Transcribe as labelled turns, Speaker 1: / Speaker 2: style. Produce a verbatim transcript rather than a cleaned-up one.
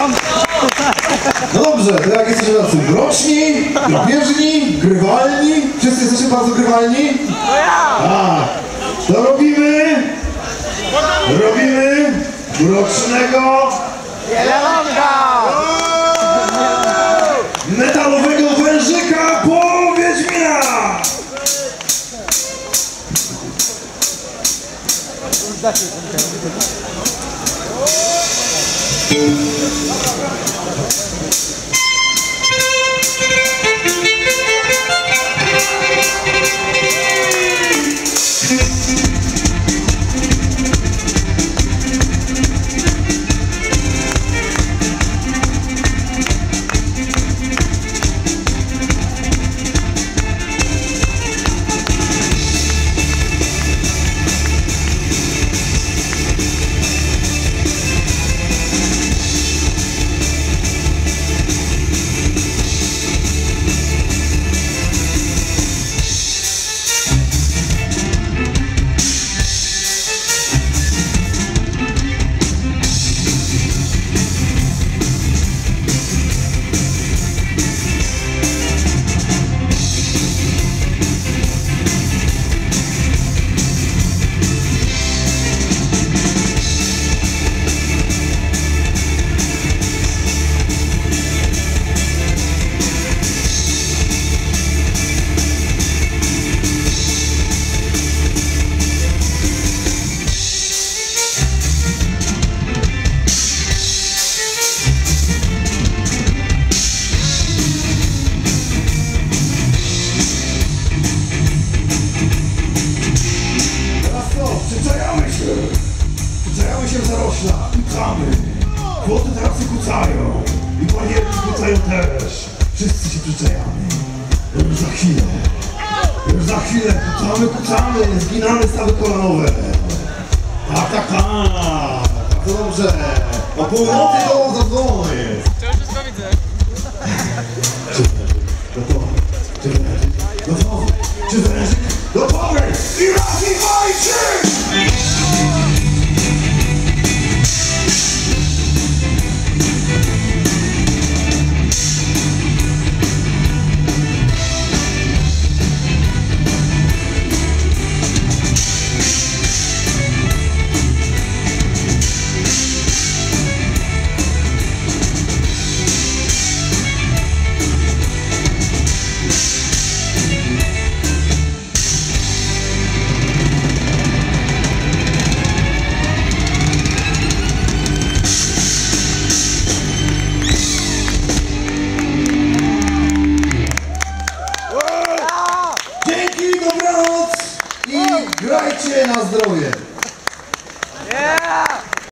Speaker 1: No dobrze, to jak jesteśmy tacy mroczni, drapieżni, grywalni, wszyscy jesteście bardzo grywalni? Tak, to robimy, robimy mrocznego
Speaker 2: Jelonka!
Speaker 1: metalowego wężyka po Wiedźmina! Przyczajamy się w zaroślach, kucamy. Chłoty tarasy kucają. I panierki kucają też. Wszyscy się przyczajamy. Już za chwilę. Już za chwilę kucamy, kucamy. Zginamy stawy kolanowe. Tak, tak, tak. Bardzo dobrze. O północy to zadzwonię.
Speaker 2: Cześć, wszystko widzę.
Speaker 1: Gotowy. Czy wężyk? Gotowy. Czy wężyk? Gotowy. I raz, i dwa, i trzy! Grajcie na zdrowie!
Speaker 2: Yeah!